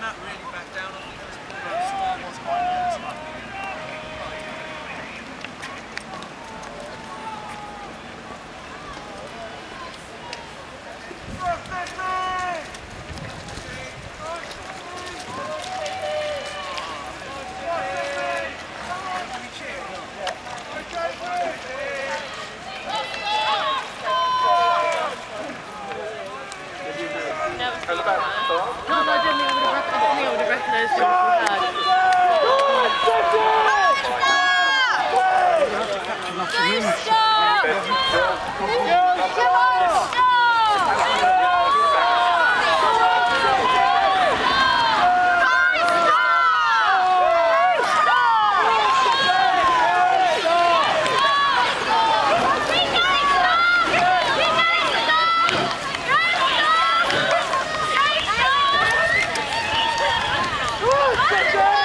that really back down, I think this was quite nice. No, I didn't think I would have recognised him if we had.